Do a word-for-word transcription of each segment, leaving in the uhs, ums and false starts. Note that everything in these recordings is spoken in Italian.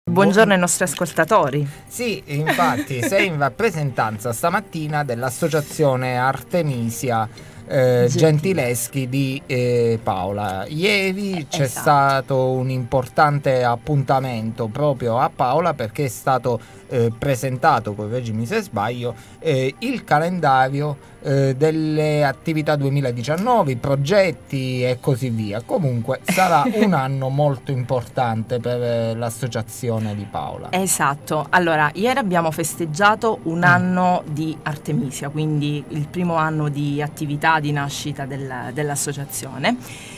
Buongiorno ai nostri ascoltatori. Sì, infatti sei in rappresentanza stamattina dell'associazione Artemisia eh, Gentileschi di eh, Paola. Ieri c'è esatto. stato un importante appuntamento proprio a Paola, perché è stato eh, presentato, correggimi se sbaglio, eh, il calendario eh, delle attività duemiladiciannove, i progetti e così via. Comunque sarà un anno molto importante per eh, l'associazione di Paola. Esatto, allora ieri abbiamo festeggiato un anno di Artemisia, quindi il primo anno di attività di nascita del, dell'associazione,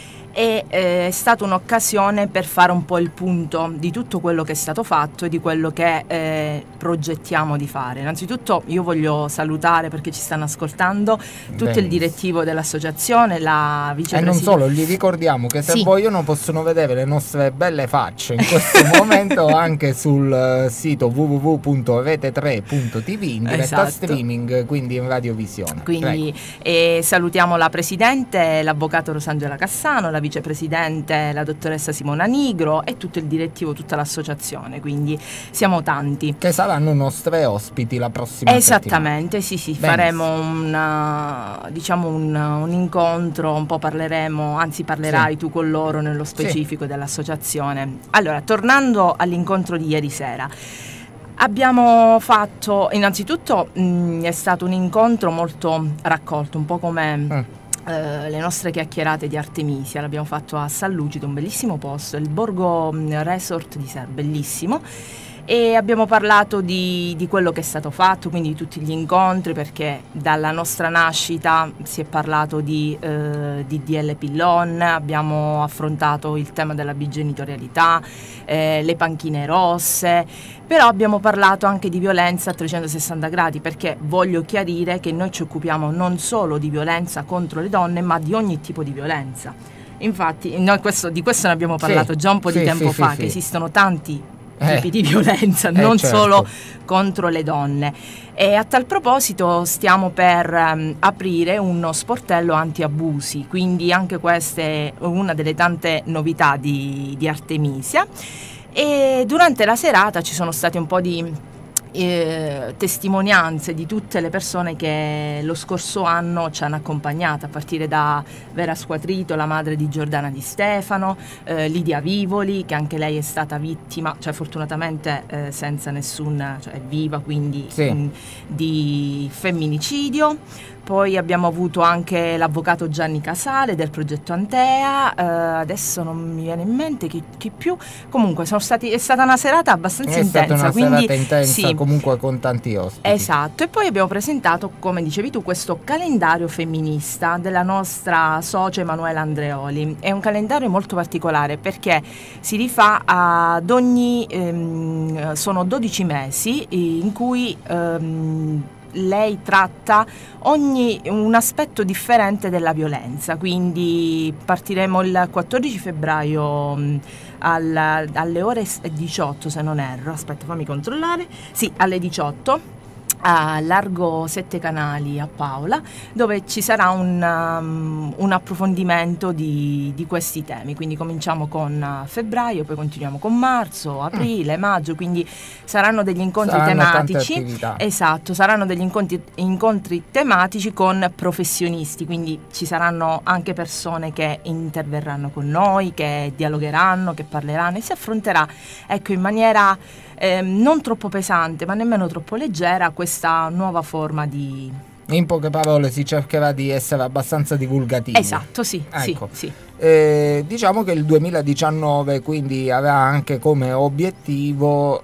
e eh, è stata un'occasione per fare un po' il punto di tutto quello che è stato fatto e di quello che eh, progettiamo di fare. Innanzitutto io voglio salutare, perché ci stanno ascoltando, tutto Benissimo. il direttivo dell'associazione, la vicepresidente. E non solo, gli ricordiamo che se sì. vogliono possono vedere le nostre belle facce in questo momento anche sul sito w w w punto rete tre punto t v in diretta esatto. streaming, quindi in radiovisione. Quindi eh, salutiamo la presidente, l'avvocato Rosangela Cassano, la vicepresidente, la dottoressa Simona Nigro e tutto il direttivo, tutta l'associazione, quindi siamo tanti. Che saranno nostre ospiti la prossima Esattamente, settimana. sì sì, Benissimo. faremo un, diciamo un, un incontro, un po' parleremo, anzi parlerai sì. tu con loro nello specifico sì. dell'associazione. Allora, tornando all'incontro di ieri sera, abbiamo fatto, innanzitutto mh, è stato un incontro molto raccolto, un po' come... Mm. Uh, le nostre chiacchierate di Artemisia. L'abbiamo fatto a San Lucido, un bellissimo posto, il Borgo Resort di Ser, bellissimo, e abbiamo parlato di, di quello che è stato fatto, quindi di tutti gli incontri, perché dalla nostra nascita si è parlato di eh, D D L Pillon, abbiamo affrontato il tema della bigenitorialità, eh, le panchine rosse, però abbiamo parlato anche di violenza a trecentosessanta gradi, perché voglio chiarire che noi ci occupiamo non solo di violenza contro le donne, ma di ogni tipo di violenza. Infatti noi questo, di questo ne abbiamo parlato sì, già un po' di sì, tempo sì, fa, sì, che sì. esistono tanti tipi eh, di violenza, non eh, certo. solo contro le donne. E a tal proposito stiamo per um, aprire uno sportello anti-abusi, quindi anche questa è una delle tante novità di, di Artemisia. E durante la serata ci sono stati un po' di eh, testimonianze di tutte le persone che lo scorso anno ci hanno accompagnata, a partire da Vera Squatrito, la madre di Giordana Di Stefano, eh, Lidia Vivoli, che anche lei è stata vittima, cioè fortunatamente eh, senza nessun, cioè è viva, quindi sì. mh, di femminicidio. Poi abbiamo avuto anche l'avvocato Gianni Casale del progetto Antea, eh, adesso non mi viene in mente chi, chi più, comunque sono stati, è stata una serata abbastanza è intensa. È stata una quindi, serata intensa, sì. comunque con tanti ospiti. Esatto, e poi abbiamo presentato, come dicevi tu, questo calendario femminista della nostra socia Emanuela Andreoli. È un calendario molto particolare perché si rifà ad ogni, ehm, sono dodici mesi in cui... Ehm, lei tratta ogni un aspetto differente della violenza, quindi partiremo il quattordici febbraio mh, al, alle ore diciotto, se non erro, aspetta fammi controllare, sì, alle diciotto a Largo Sette Canali a Paola, dove ci sarà un, um, un approfondimento di, di questi temi, quindi cominciamo con uh, febbraio, poi continuiamo con marzo, aprile, mm. maggio, quindi saranno degli incontri saranno tematici, esatto, saranno degli incontri, incontri tematici con professionisti, quindi ci saranno anche persone che interverranno con noi, che dialogheranno, che parleranno, e si affronterà, ecco, in maniera eh, non troppo pesante ma nemmeno troppo leggera questa nuova forma di... In poche parole si cercherà di essere abbastanza divulgativi. Esatto, sì, ecco. sì, sì. Eh, diciamo che il duemiladiciannove quindi avrà anche come obiettivo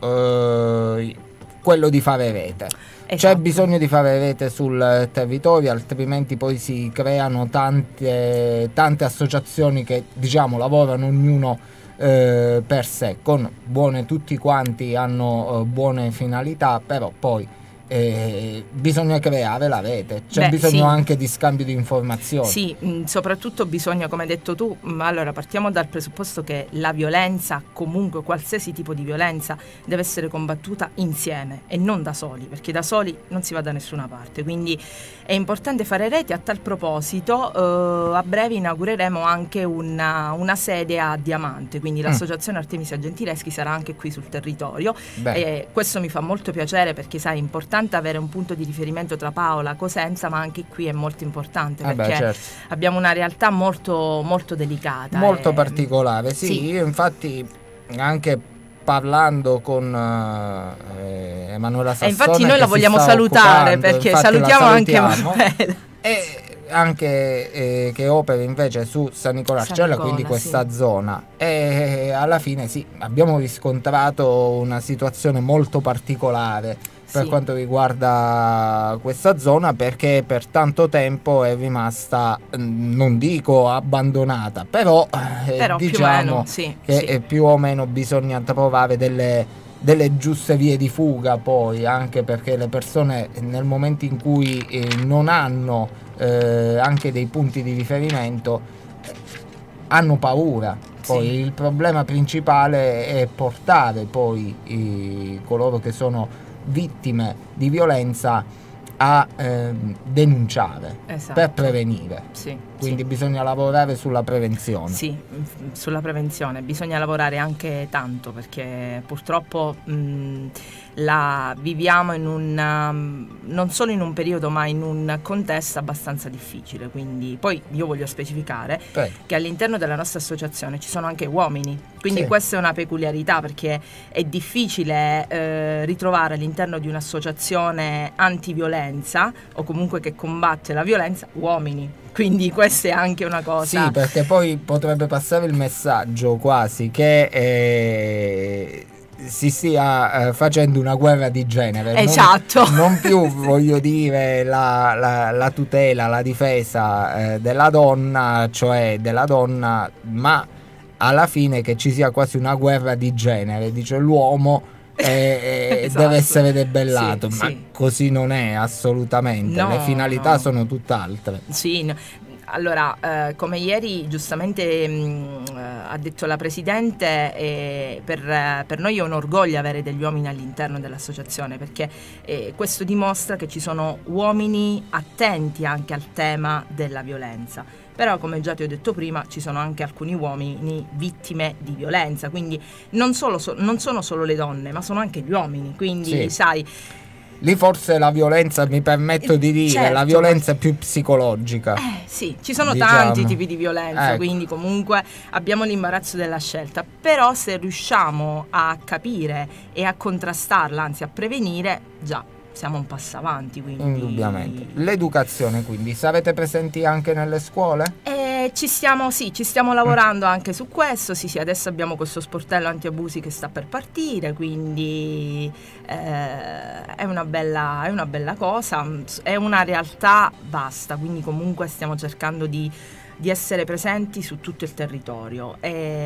eh, quello di fare rete. Esatto. C'è bisogno di fare rete sul territorio, altrimenti poi si creano tante, tante associazioni che, diciamo, lavorano ognuno eh, per sé, con buone, tutti quanti hanno eh, buone finalità, però poi eh, bisogna creare la rete, c'è Beh, bisogno sì. anche di scambio di informazioni. Sì, mh, soprattutto bisogna, come hai detto tu, mh, allora partiamo dal presupposto che la violenza, comunque qualsiasi tipo di violenza, deve essere combattuta insieme e non da soli, perché da soli non si va da nessuna parte, quindi è importante fare rete. A tal proposito eh, a breve inaugureremo anche una, una sede a Diamante, quindi mm. l'associazione Artemisia Gentileschi sarà anche qui sul territorio. E questo mi fa molto piacere, perché sai, è importante avere un punto di riferimento tra Paola, Cosenza, ma anche qui è molto importante, perché eh beh, certo. abbiamo una realtà molto, molto delicata, molto e, particolare. Sì, sì, io infatti anche parlando con eh, Emanuela Sassone, e infatti noi la vogliamo salutare, perché salutiamo, salutiamo anche Emanuela. E anche eh, che opera invece su San Nicola Arcella, quindi questa sì. zona, e alla fine sì, abbiamo riscontrato una situazione molto particolare per sì. quanto riguarda questa zona, perché per tanto tempo è rimasta, non dico abbandonata, però, però eh, diciamo più o meno, sì, che sì. più o meno bisogna trovare delle, delle giuste vie di fuga, poi anche perché le persone nel momento in cui eh, non hanno eh, anche dei punti di riferimento eh, hanno paura. Poi sì. il problema principale è portare poi i, coloro che sono vittime di violenza a eh, denunciare, esatto. per prevenire. Sì, quindi sì. bisogna lavorare sulla prevenzione. Sì, sulla prevenzione bisogna lavorare anche tanto, perché purtroppo mh, la viviamo in un um, non solo in un periodo, ma in un contesto abbastanza difficile. Quindi poi io voglio specificare Prego. che all'interno della nostra associazione ci sono anche uomini, quindi sì. questa è una peculiarità, perché è difficile eh, ritrovare all'interno di un'associazione antiviolenza o comunque che combatte la violenza uomini. Quindi questa è anche una cosa. Sì, perché poi potrebbe passare il messaggio quasi che eh, si stia eh, facendo una guerra di genere. Esatto. Non, non più voglio dire la, la, la tutela, la difesa eh, della donna, cioè della donna, ma alla fine che ci sia quasi una guerra di genere, dice l'uomo. E, esatto. deve essere debellato, sì, ma sì. così non è assolutamente, no, le finalità no. sono tutt'altre. Sì, no. Allora, eh, come ieri giustamente mh, ha detto la Presidente, eh, per, per noi è un orgoglio avere degli uomini all'interno dell'associazione, perché eh, questo dimostra che ci sono uomini attenti anche al tema della violenza. Però, come già ti ho detto prima, ci sono anche alcuni uomini vittime di violenza, quindi non, solo, so, non sono solo le donne, ma sono anche gli uomini, quindi sì. sai... Lì forse la violenza, mi permetto di dire, certo, la violenza è più psicologica. Eh, sì, ci sono diciamo. tanti tipi di violenza, ecco. quindi comunque abbiamo l'imbarazzo della scelta, però se riusciamo a capire e a contrastarla, anzi a prevenire, già siamo un passo avanti. Quindi... Indubbiamente. L'educazione, quindi, sarete presenti anche nelle scuole? Eh, ci stiamo, sì, ci stiamo lavorando mm. anche su questo, sì, sì, adesso abbiamo questo sportello antiabusi che sta per partire, quindi eh, è una bella, è una bella cosa, è una realtà vasta, quindi comunque stiamo cercando di di essere presenti su tutto il territorio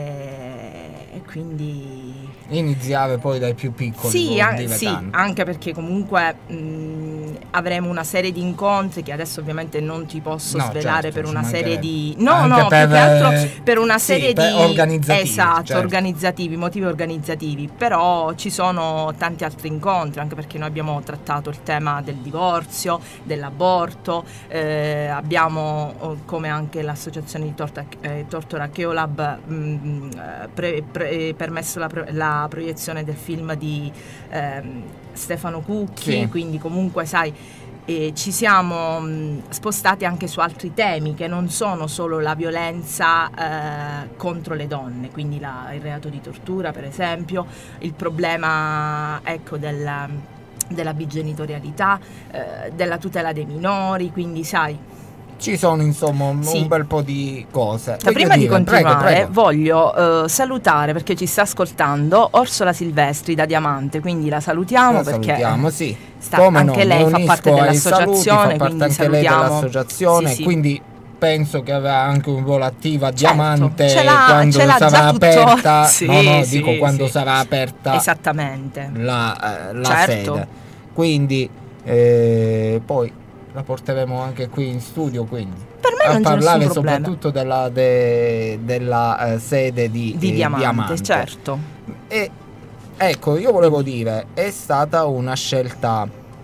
e, e quindi iniziare poi dai più piccoli. Sì, a, sì anche perché comunque mh, avremo una serie di incontri che adesso ovviamente non ti posso no, svelare, certo, per una serie di no anche no per, più che altro per una serie sì, di organizzativi, esatto certo. organizzativi, motivi organizzativi, però ci sono tanti altri incontri, anche perché noi abbiamo trattato il tema del divorzio, dell'aborto, eh, abbiamo come anche la l'associazione di Torta, eh, Tortora Cheolab mh, pre, pre, permesso la, la proiezione del film di eh, Stefano Cucchi, sì. quindi comunque sai eh, ci siamo mh, spostati anche su altri temi che non sono solo la violenza eh, contro le donne, quindi la, il reato di tortura per esempio, il problema ecco della, della bigenitorialità, eh, della tutela dei minori, quindi sai ci sono insomma un, sì. un bel po' di cose. Ma prima di dire, continuare prego, prego. voglio uh, salutare, perché ci sta ascoltando, Orsola Silvestri da Diamante, quindi la salutiamo la perché salutiamo, sì. sta, Come anche no, lei fa parte dell'associazione, saluti, fa parte quindi anche salutiamo. lei dell'associazione, sì, sì. quindi penso che avrà anche un ruolo attivo a certo, Diamante ce l'ha, quando ce l'ha sarà aperta sì, no no sì, dico quando sì. sarà aperta esattamente la, eh, la certo. sede, quindi eh, poi la porteremo anche qui in studio, quindi per me a non c'è parlare nessun problema. soprattutto della, de, della eh, sede di, di eh, Diamante, Diamante, certo. E ecco, io volevo dire, è stata una scelta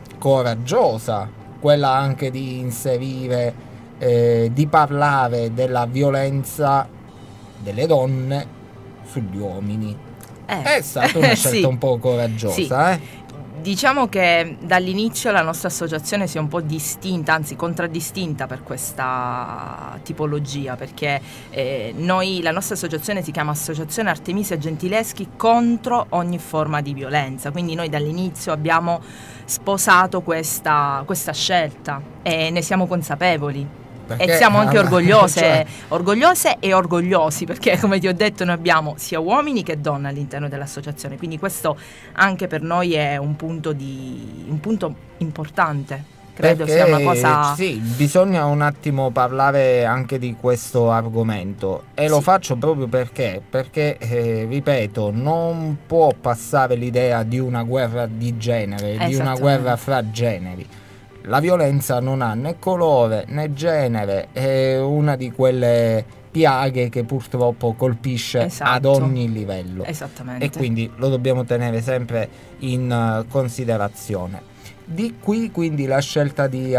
coraggiosa quella anche di inserire, eh, di parlare della violenza delle donne sugli uomini. Eh. È stata una scelta sì. un po' coraggiosa, sì. eh? Diciamo che dall'inizio la nostra associazione si è un po' distinta, anzi contraddistinta per questa tipologia, perché eh, noi, la nostra associazione si chiama Associazione Artemisia Gentileschi contro ogni forma di violenza, quindi noi dall'inizio abbiamo sposato questa, questa scelta e ne siamo consapevoli. Perché, e siamo anche orgogliose, cioè... orgogliose e orgogliosi, perché come ti ho detto noi abbiamo sia uomini che donne all'interno dell'associazione, quindi questo anche per noi è un punto, di, un punto importante, credo perché, sia una cosa... Sì, bisogna un attimo parlare anche di questo argomento e sì. Lo faccio proprio perché, perché eh, ripeto, non può passare l'idea di una guerra di genere, di una guerra fra generi. La violenza non ha né colore né genere, è una di quelle piaghe che purtroppo colpisce esatto. ad ogni livello. Esattamente. E quindi lo dobbiamo tenere sempre in uh, considerazione. Di qui quindi la scelta di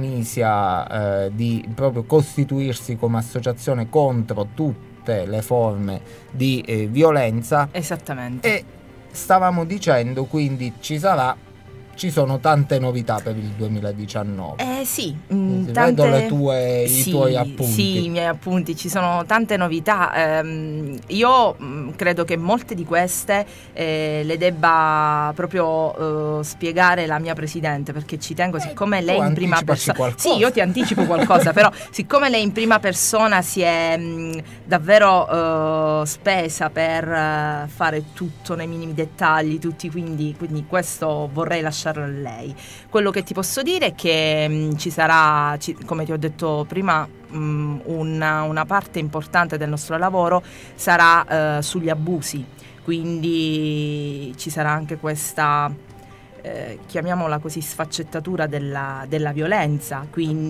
Artemisia eh, di proprio costituirsi come associazione contro tutte le forme di eh, violenza. Esattamente. E stavamo dicendo quindi ci sarà Ci sono tante novità per il duemiladiciannove. Eh sì, mh, tante... vedo le tue, sì, i tuoi appunti. Sì, i miei appunti, ci sono tante novità. Eh, io mh, credo che molte di queste eh, le debba proprio eh, spiegare la mia presidente, perché ci tengo, siccome eh, lei in prima persona... Sì, io ti anticipo qualcosa, però siccome lei in prima persona si è mh, davvero eh, spesa per uh, fare tutto nei minimi dettagli, tutti, quindi, quindi questo vorrei lasciare a lei. Quello che ti posso dire è che mh, ci sarà, ci, come ti ho detto prima, mh, una, una parte importante del nostro lavoro sarà uh, sugli abusi, quindi ci sarà anche questa eh, chiamiamola così sfaccettatura della, della violenza,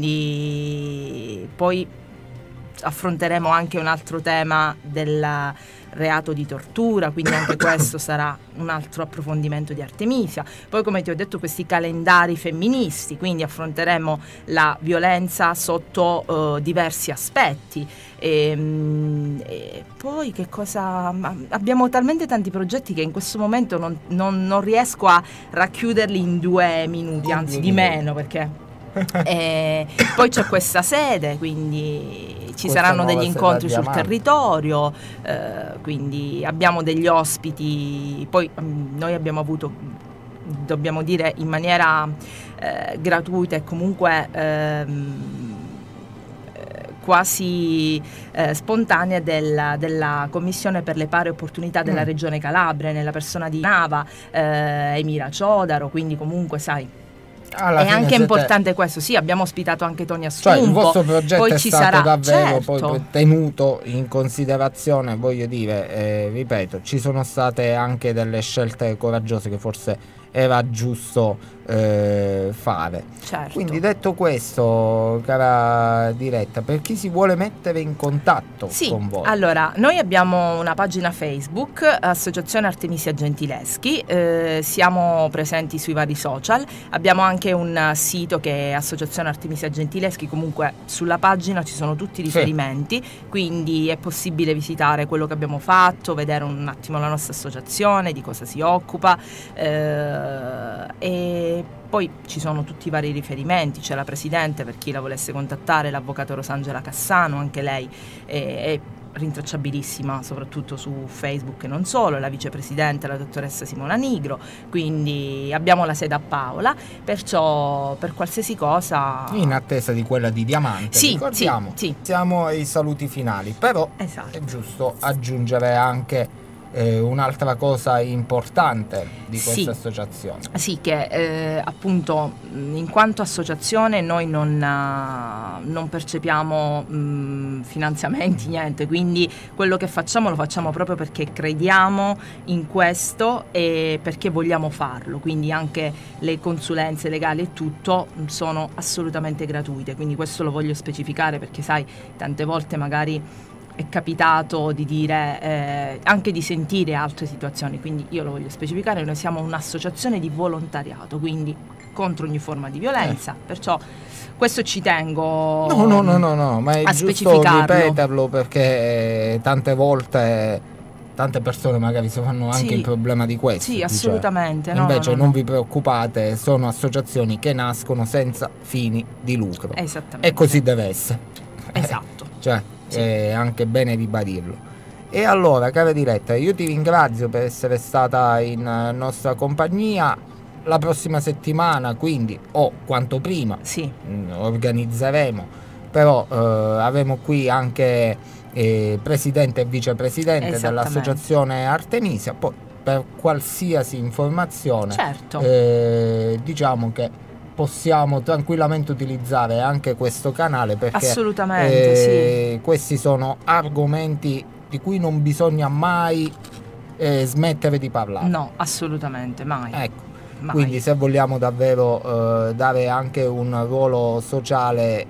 quindi poi affronteremo anche un altro tema del reato di tortura, quindi anche questo sarà un altro approfondimento di Artemisia. Poi, come ti ho detto, questi calendari femministi, quindi affronteremo la violenza sotto uh, diversi aspetti. E, e poi che cosa... abbiamo talmente tanti progetti che in questo momento non, non, non riesco a racchiuderli in due minuti, anzi di meno, perché... E poi c'è questa sede, quindi ci questa saranno degli incontri sul territorio, eh, quindi abbiamo degli ospiti. Poi um, noi abbiamo avuto, dobbiamo dire in maniera eh, gratuita e comunque ehm, quasi eh, spontanea della, della Commissione per le pari opportunità della mm. Regione Calabria, nella persona di Nava, eh, Emira Ciodaro, quindi comunque sai, alla è anche importante questo, sì, abbiamo ospitato anche Tonia Stumpo. Cioè il vostro progetto poi è ci stato sarà, davvero certo. poi tenuto in considerazione, voglio dire, eh, ripeto, ci sono state anche delle scelte coraggiose che forse era giusto eh, fare. Certo. Quindi detto questo, cara Diletta, per chi si vuole mettere in contatto sì, con voi? Allora, noi abbiamo una pagina Facebook, Associazione Artemisia Gentileschi, eh, siamo presenti sui vari social, abbiamo anche un sito che è Associazione Artemisia Gentileschi, comunque sulla pagina ci sono tutti i riferimenti, sì. Quindi è possibile visitare quello che abbiamo fatto, vedere un attimo la nostra associazione, di cosa si occupa, eh, e poi ci sono tutti i vari riferimenti, c'è la presidente per chi la volesse contattare, l'avvocato Rosangela Cassano, anche lei è, è rintracciabilissima soprattutto su Facebook e non solo, la vicepresidente, la dottoressa Simona Nigro, quindi abbiamo la sede a Paola, perciò per qualsiasi cosa... In attesa di quella di Diamante, sì, ricordiamo, sì, sì. Siamo ai saluti finali, però esatto. È giusto aggiungere anche eh, un'altra cosa importante di questa sì. associazione. Sì, che eh, appunto in quanto associazione noi non, uh, non percepiamo mh, finanziamenti, niente, quindi quello che facciamo lo facciamo proprio perché crediamo in questo e perché vogliamo farlo, quindi anche le consulenze legali e tutto sono assolutamente gratuite, quindi questo lo voglio specificare perché sai, tante volte magari è capitato di dire, eh, anche di sentire altre situazioni, quindi io lo voglio specificare, noi siamo un'associazione di volontariato, quindi contro ogni forma di violenza, eh. perciò questo ci tengo no, no, no, no, no, ma è a giusto ripeterlo perché tante volte tante persone magari si fanno anche sì, il problema di questo. Sì, assolutamente. No, invece no, no, non no. vi preoccupate, sono associazioni che nascono senza fini di lucro. Esattamente. E così deve essere. Esatto. cioè, sì. È anche bene ribadirlo. E allora, cara Diletta, io ti ringrazio per essere stata in nostra compagnia. La prossima settimana, quindi, o quanto prima, sì. mh, organizzeremo, però eh, avremo qui anche eh, presidente e vicepresidente dell'associazione Artemisia. Poi per qualsiasi informazione, certo. eh, diciamo che possiamo tranquillamente utilizzare anche questo canale, perché assolutamente eh, sì. questi sono argomenti di cui non bisogna mai eh, smettere di parlare. No, assolutamente, mai. Ecco. Mai. Quindi se vogliamo davvero eh, dare anche un ruolo sociale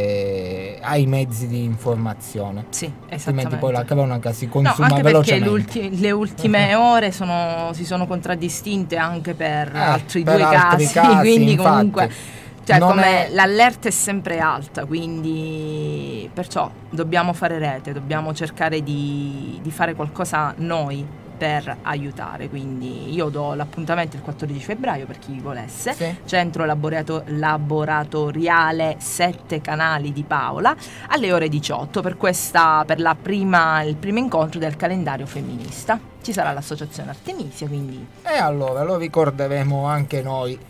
eh, ai mezzi di informazione, sì, altrimenti poi la cronaca si consuma no, anche velocemente. Perché le ultime ore sono, si sono contraddistinte anche per eh, altri per due altri casi, casi quindi infatti, comunque cioè, come è... l'allerta è sempre alta, quindi perciò dobbiamo fare rete, dobbiamo cercare di, di fare qualcosa noi per aiutare, quindi io do l'appuntamento il quattordici febbraio per chi volesse, sì. Centro laborato- laboratoriale sette Canali di Paola alle ore diciotto per questa per la prima il primo incontro del calendario femminista. Ci sarà l'associazione Artemisia, quindi e allora lo ricorderemo anche noi